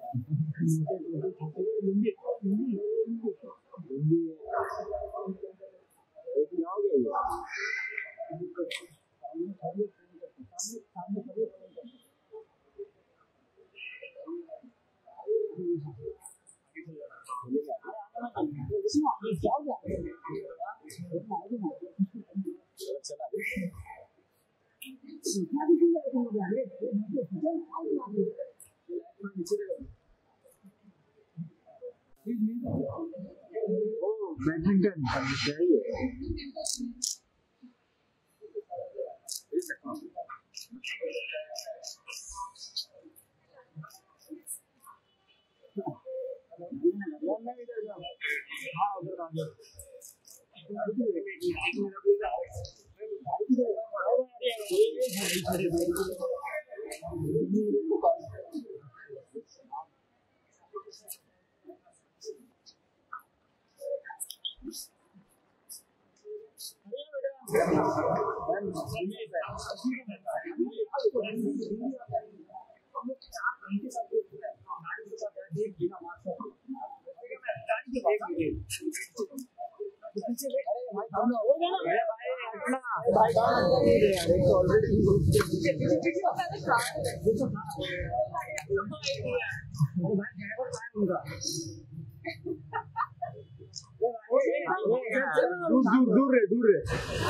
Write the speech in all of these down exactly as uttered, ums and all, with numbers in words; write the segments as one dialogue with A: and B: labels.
A: लुंगी लुंगी लुंगी एक क्या हो गया ये सामने सामने बैडमिंटन हाँ उधर दूर दूर दूर रे दूर रे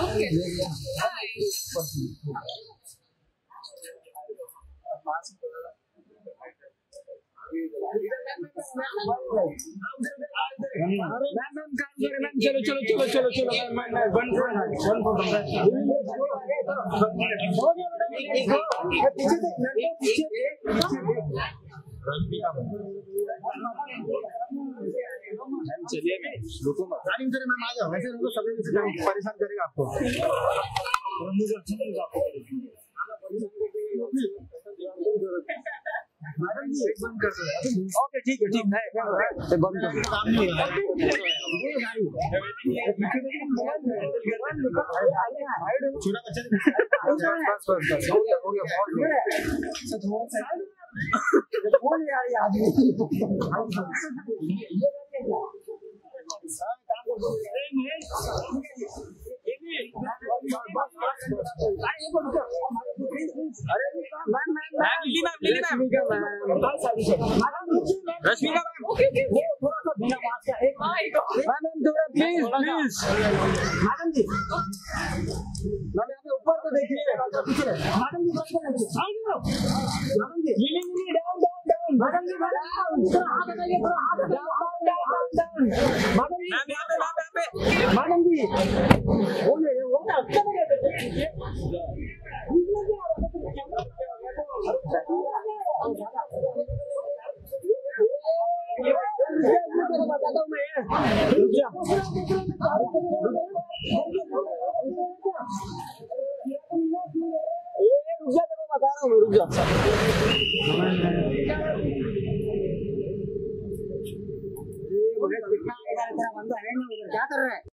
A: चलो चलो चलो चलो चलो वन चलिए रुको मत मैम आ जाओ वैसे उनको सभी परेशान करेगा आपको मुझे अच्छा नहीं लगा आपको ओके ठीक है ठीक है बंद कर छोटा बच्चा बस बस बस हो गया हो गया बहुत बोल यार आदमी
B: रश्मिका मैम
A: थोड़ा सा बिना मास्क का एक मैम थोड़ा please please madam ji ma'am यहाँ पे ऊपर तो देखिए मैडम जी बस मैडम जी नीली नीली down down down madam ji madam हाथ हटाइए थोड़ा हाथ down down down madam ji
B: ma'am यहाँ पे मैम यहाँ पे
A: मैडम जी बोलिए वो ना अच्छा लगे बताता हूँ मैं रुक जा रुक जा देखो बता रहा हूँ रुक जा बंदा है ना क्या कर रहा है।